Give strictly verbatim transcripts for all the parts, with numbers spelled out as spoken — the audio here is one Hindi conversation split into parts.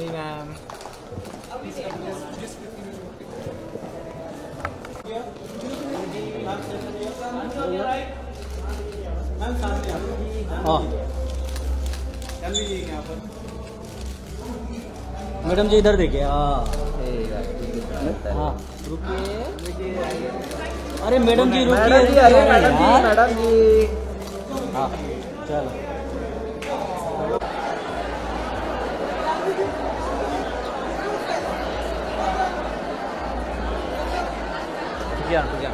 मैम। हाँ मैडम जी इधर देखिए। हाँ हाँ रुकिए। अरे मैडम जी रुकिए। अरे मैडम जी मैडम जी। हाँ चलो क्या क्या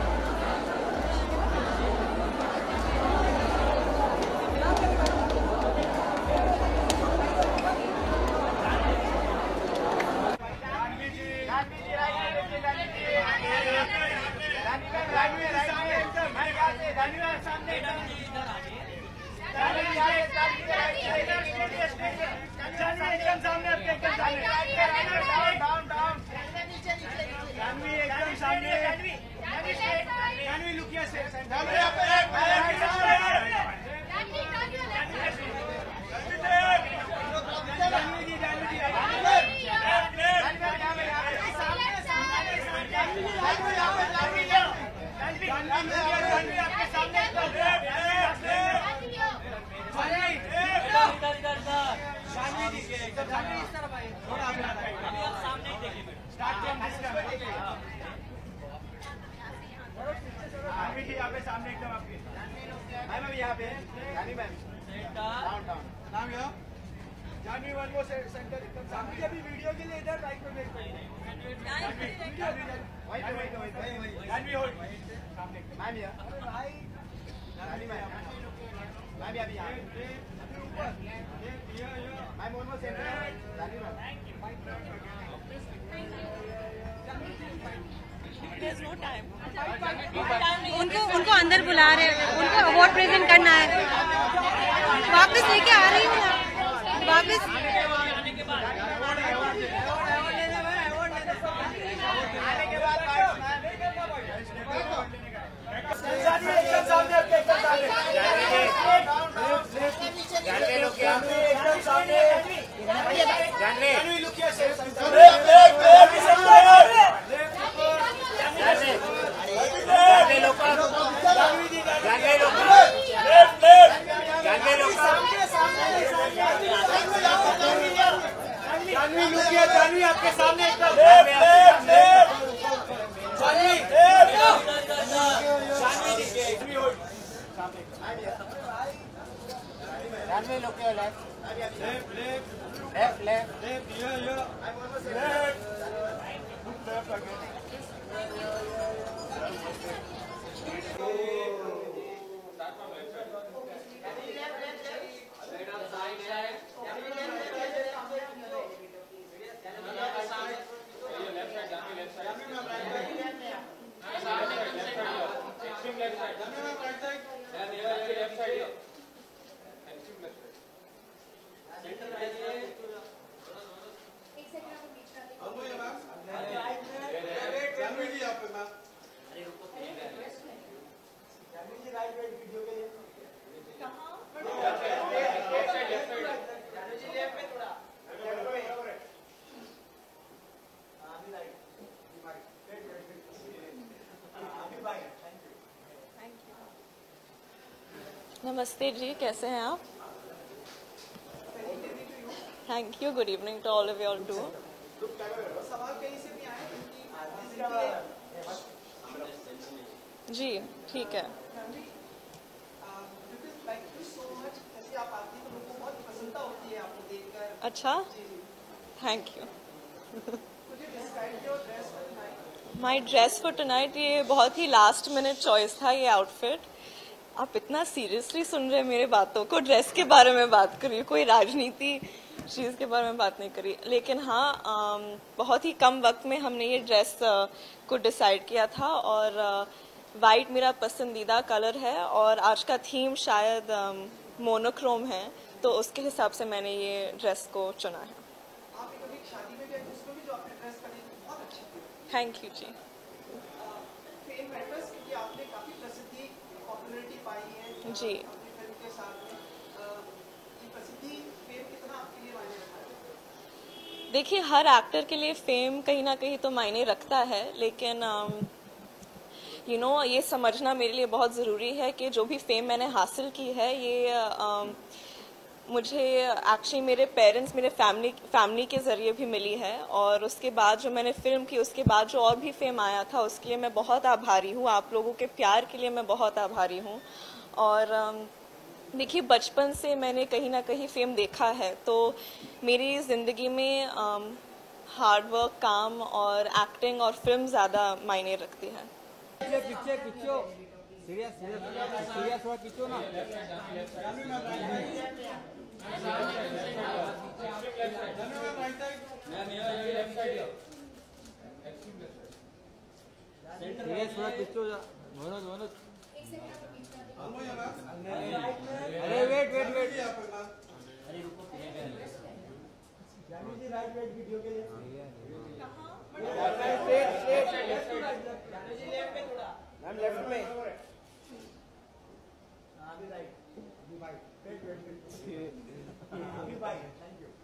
उनको उनको अंदर बुला रहे हैं, उनको अवार्ड प्रेजेंट करना है। वापस लेके आ रही हूँ ना, वापस। आपके सामने नमस्ते जी, कैसे हैं आप? Thank you. Good evening to all of you all too. जी ठीक है। अच्छा, thank you. My dress for tonight, ये बहुत ही लास्ट मिनट चॉइस था ये आउटफिट। आप इतना सीरियसली सुन रहे हैं मेरे बातों को, ड्रेस के बारे में बात करी, कोई राजनीति चीज़ के बारे में बात नहीं करी। लेकिन हाँ, बहुत ही कम वक्त में हमने ये ड्रेस को डिसाइड किया था और वाइट मेरा पसंदीदा कलर है और आज का थीम शायद मोनोक्रोम है, तो उसके हिसाब से मैंने ये ड्रेस को चुना है। थैंक यू जी। जी देखिए, हर एक्टर के लिए फेम कहीं ना कहीं तो मायने रखता है, लेकिन यू नो ये समझना मेरे लिए बहुत ज़रूरी है कि जो भी फेम मैंने हासिल की है ये uh, मुझे एक्चुअली मेरे पेरेंट्स, मेरे फैमिली फैमिली के ज़रिए भी मिली है, और उसके बाद जो मैंने फिल्म की उसके बाद जो और भी फेम आया था उसके लिए मैं बहुत आभारी हूँ। आप लोगों के प्यार के लिए मैं बहुत आभारी हूँ। और देखिए, बचपन से मैंने कहीं ना कहीं फेम देखा है, तो मेरी ज़िंदगी में हार्ड वर्क, काम और एक्टिंग और फिल्म ज़्यादा मायने रखती है। पीछे पीछे पीछे सीरियस सीरियस सीरियस थोड़ा पीछे ना। सीरियस थोड़ा पीछे हो जा। मनोज मनोज अरे wait wait wait right wait video के लिए मैम लेफ्ट में अभी राइट अभी बाइक वेट वेट अभी bike thank you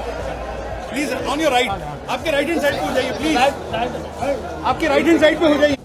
please on your right, आपके राइट हैंड साइड पे हो जाइए प्लीज, आपके राइट हैंड साइड पे हो जाइए।